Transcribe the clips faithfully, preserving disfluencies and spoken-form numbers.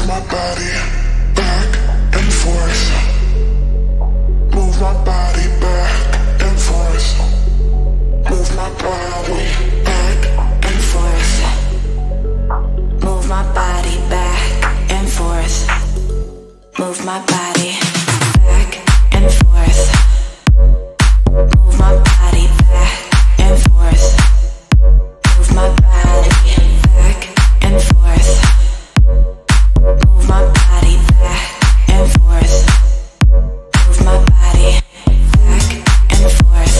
Move my body back and forth. Move my body back and forth. Move my body back and forth. Move my body back and forth. Move my body back and forth. Move my body back and forth. Move my body back and forth. Move my body back and forth. Move my body back and forth.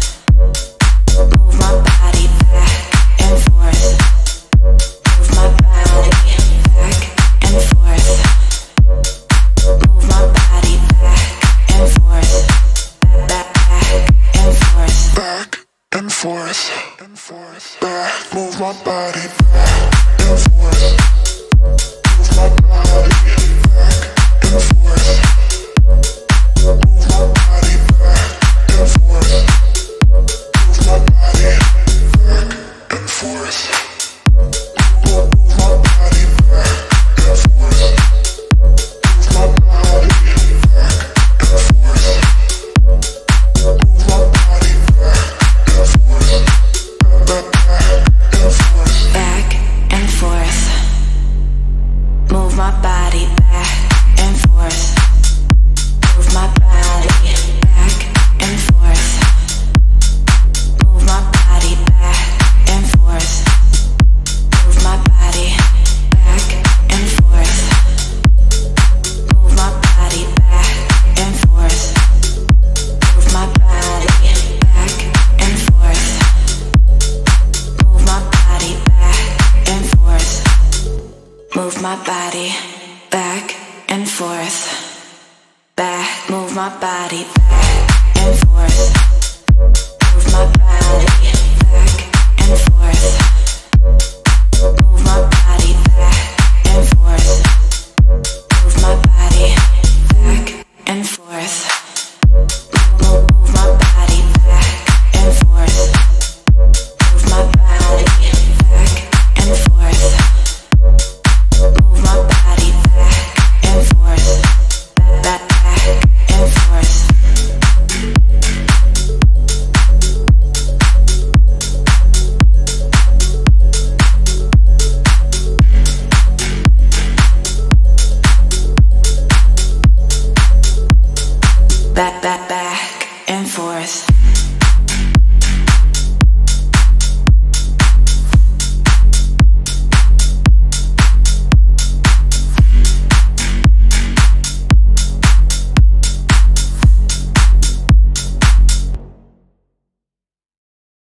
Move my body back and forth. Move my body back and forth. Move my body back and forth. Back, back and forth. Back and forth. And forth. Back. Move my body back and forth. Move my body back and forth. Move my body back and forth. Move my body back and forth. Move my body back and forth. Move my body back and forth. Move my body back and forth. Back, back and forth. Back and forth. Move my body back and forth. Move my body back and forth. Move my body back and forth. Move my body back and forth. Move my body back and forth. Move my body back and forth. Move my body back and forth. Move my body back and forth. Back, move my body back and forth. Move my body back and forth. Move my body back and forth. Move my body back and forth. Move, move my body back and forth. Move my body back and forth. Move my body back and forth. Back, back and forth. Back, back, back and forth.